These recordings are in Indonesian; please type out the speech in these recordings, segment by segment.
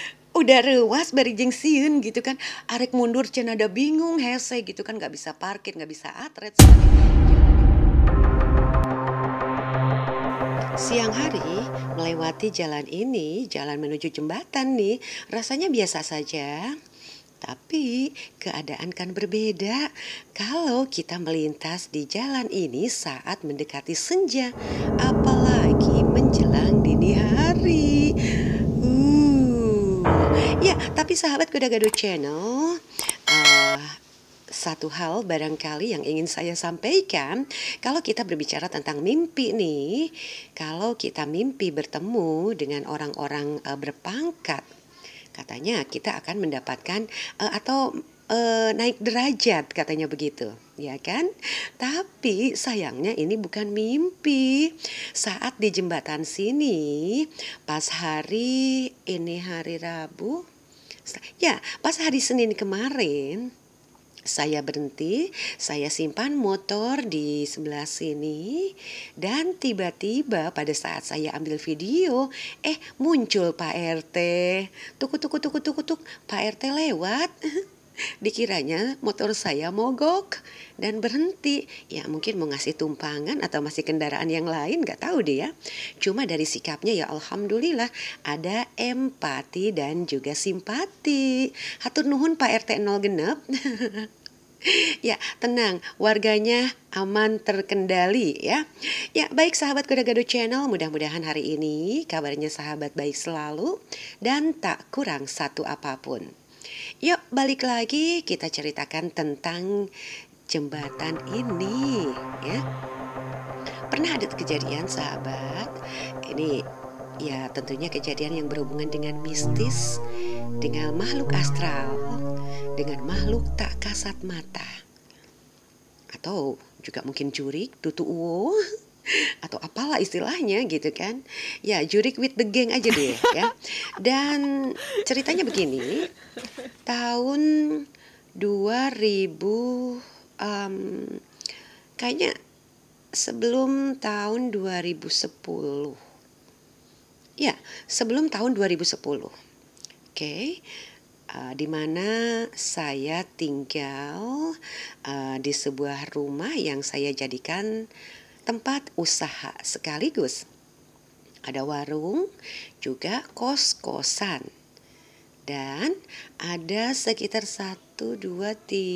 Udah reuas bari jeung sieun gitu kan, arek mundur cenah da bingung hese gitu kan, nggak bisa parkir, nggak bisa atret soalnya. Siang hari, melewati jalan ini, jalan menuju jembatan nih, rasanya biasa saja. Tapi keadaan kan berbeda kalau kita melintas di jalan ini saat mendekati senja, apalagi menjelang dini hari. Uh, ya, tapi sahabat Kuda Gado Channel, eh, satu hal barangkali yang ingin saya sampaikan, kalau kita berbicara tentang mimpi nih, kalau kita mimpi bertemu dengan orang-orang berpangkat, katanya kita akan mendapatkan atau naik derajat katanya begitu, ya kan? Tapi sayangnya ini bukan mimpi. Saat di jembatan sini, pas hari ini hari Rabu, ya pas hari Senin kemarin, saya berhenti, saya simpan motor di sebelah sini, dan tiba-tiba pada saat saya ambil video, muncul Pak RT. Tuk tuk tuk tuk tuk, Pak RT lewat. Dikiranya motor saya mogok dan berhenti. Ya mungkin mau ngasih tumpangan atau masih kendaraan yang lain, gak tahu deh ya. Cuma dari sikapnya ya alhamdulillah ada empati dan juga simpati. Hatur nuhun Pak RT 0 genep. Ya, tenang, warganya aman terkendali ya. Ya, baik sahabat Kuda Gado Channel, mudah-mudahan hari ini kabarnya sahabat baik selalu dan tak kurang satu apapun. Yuk, balik lagi kita ceritakan tentang jembatan ini ya. Pernah ada kejadian sahabat, ini ya tentunya kejadian yang berhubungan dengan mistis, dengan makhluk astral, dengan makhluk tak kasat mata, atau juga mungkin jurik, tutu uwo, atau apalah istilahnya gitu kan. Ya jurik with the gang aja deh ya. Dan ceritanya begini, tahun 2000, kayaknya sebelum tahun 2010. Ya, sebelum tahun 2010. Oke. Di mana saya tinggal di sebuah rumah yang saya jadikan tempat usaha sekaligus. Ada warung, juga kos-kosan. Dan ada sekitar 1, 2,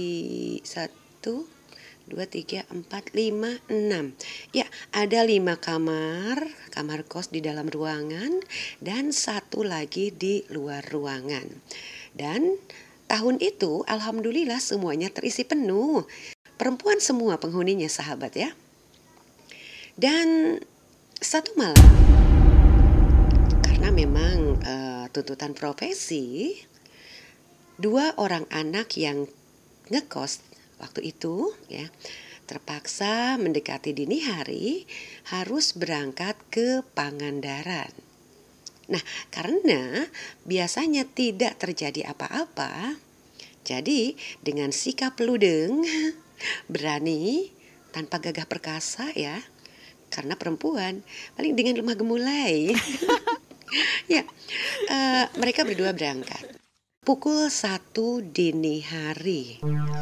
3, 4, 5, 6. Ya, ada 5 kamar kos di dalam ruangan dan 1 lagi di luar ruangan. Dan tahun itu alhamdulillah semuanya terisi penuh. Perempuan semua penghuninya sahabat ya. Dan satu malam, karena memang tuntutan profesi, 2 orang anak yang ngekos waktu itu ya terpaksa mendekati dini hari harus berangkat ke Pangandaran. Nah, karena biasanya tidak terjadi apa-apa, jadi dengan sikap ludeng, berani, tanpa gagah perkasa ya, karena perempuan, paling dengan lemah gemulai. Ya, mereka berdua berangkat. Pukul 1 dini hari.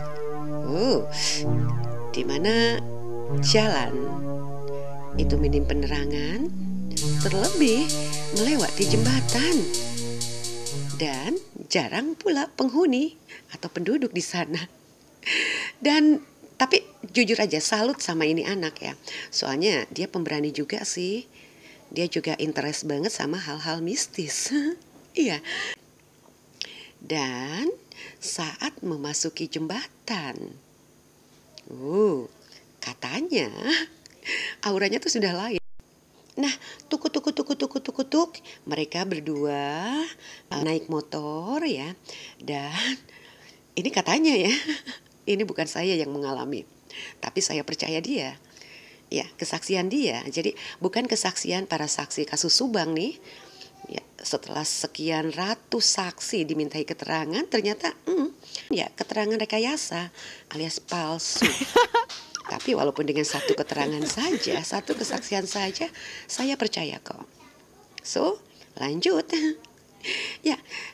Di mana jalan itu minim penerangan, terlebih melewati jembatan, dan jarang pula penghuni atau penduduk di sana. Dan tapi jujur aja salut sama ini anak ya, soalnya dia pemberani juga sih, dia juga interest banget sama hal-hal mistis. Iya. Dan saat memasuki jembatan, katanya auranya tuh sudah lain. Nah, tuk, mereka berdua naik motor ya. Dan ini katanya ya, ini bukan saya yang mengalami, tapi saya percaya dia. Ya, kesaksian dia. Jadi bukan kesaksian para saksi kasus Subang nih. Ya, setelah sekian ratus saksi dimintai keterangan, ternyata ya keterangan rekayasa alias palsu. Tapi walaupun dengan satu keterangan saja, satu kesaksian saja, saya percaya kok. So, lanjut. Ya,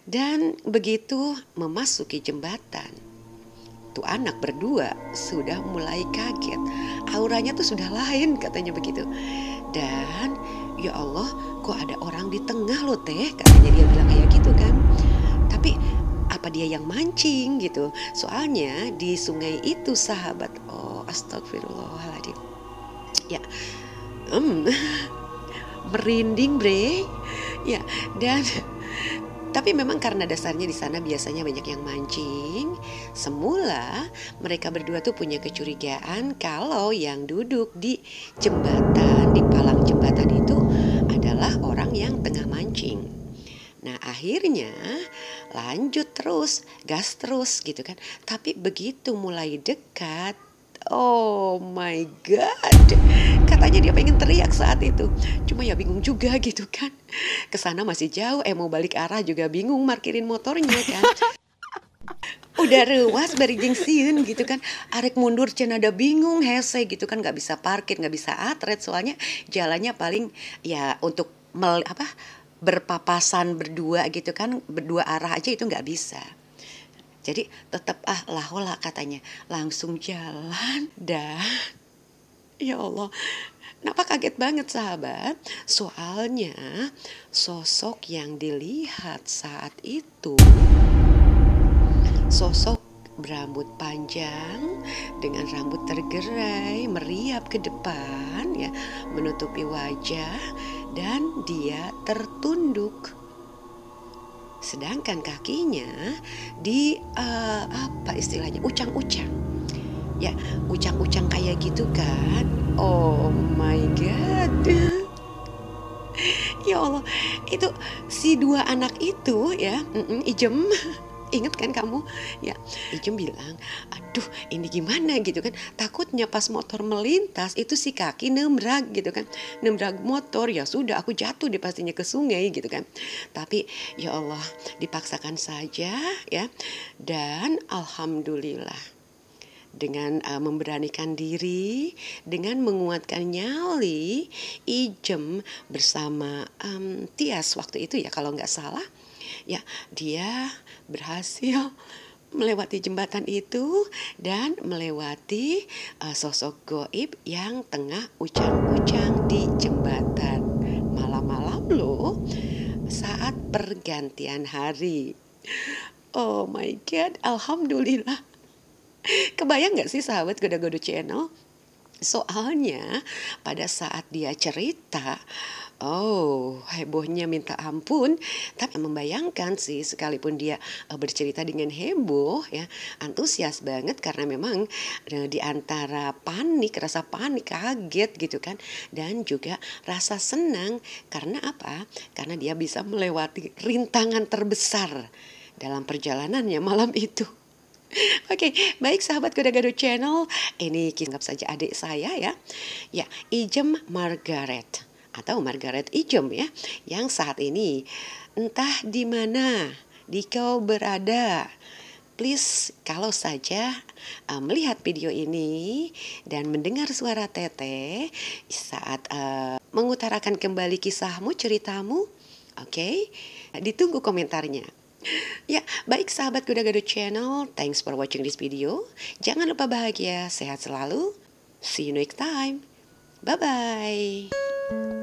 Dan begitu memasuki jembatan, tuh anak berdua sudah mulai kaget. Auranya tuh sudah lain katanya begitu. Dan ya Allah, kok ada orang di tengah loh teh, katanya dia bilang kayak gitu kan. Tapi apa dia yang mancing gitu? Soalnya di sungai itu sahabat. Oh, astagfirullahaladzim. Ya, em, merinding bre. Ya, dan tapi memang karena dasarnya di sana biasanya banyak yang mancing. Semula mereka berdua tuh punya kecurigaan kalau yang duduk di jembatan, di palang jembatan itu adalah orang yang tengah mancing. Nah akhirnya lanjut terus, gas terus gitu kan. Tapi begitu mulai dekat, oh my god, katanya dia pengen teriak saat itu. Cuma ya bingung juga gitu kan. Kesana masih jauh, mau balik arah juga bingung markirin motornya kan. Udah rewas bari jeung sieun gitu kan. Arek mundur cenah ada bingung hese gitu kan, nggak bisa parkir, nggak bisa atret soalnya jalannya paling ya untuk berpapasan berdua gitu kan, berdua arah aja itu nggak bisa. Jadi tetap lahola katanya, langsung jalan dan ya Allah, kenapa kaget banget sahabat? Soalnya sosok yang dilihat saat itu sosok berambut panjang dengan rambut tergerai meriap ke depan ya, menutupi wajah dan dia tertunduk. Sedangkan kakinya di apa istilahnya? Ucang-ucang. Ya, ucang-ucang kayak gitu kan. Oh my god. Ya Allah, itu si dua anak itu ya, Ijem, inget kan kamu? Ya, Ijem bilang, aduh ini gimana gitu kan. Takutnya pas motor melintas itu si kaki nembrag gitu kan. Nembrag motor, ya sudah aku jatuh deh pastinya ke sungai gitu kan. Tapi ya Allah dipaksakan saja ya. Dan alhamdulillah dengan memberanikan diri, dengan menguatkan nyali, Ijem bersama Tias waktu itu ya kalau nggak salah, ya dia berhasil melewati jembatan itu dan melewati sosok goib yang tengah ucang-ucang di jembatan. Malam-malam loh, saat pergantian hari. Oh my god, alhamdulillah. Kebayang gak sih sahabat Goda-Goda Channel? Soalnya pada saat dia cerita, oh hebohnya minta ampun. Tapi membayangkan sih sekalipun dia bercerita dengan heboh ya, antusias banget karena memang di antara panik, rasa panik, kaget gitu kan. Dan juga rasa senang karena apa? Karena dia bisa melewati rintangan terbesar dalam perjalanannya malam itu. Oke, baik sahabat Gado-Gado Channel, ini anggap saja adik saya ya. Ya, Ijem Margaret atau Margaret Ijem ya, yang saat ini entah di mana di kau berada. Please kalau saja melihat video ini dan mendengar suara Teteh saat mengutarakan kembali kisahmu, ceritamu, oke? Ditunggu komentarnya. Ya, baik sahabat Gado-Gado Channel, thanks for watching this video. Jangan lupa bahagia, sehat selalu. See you next time. Bye-bye.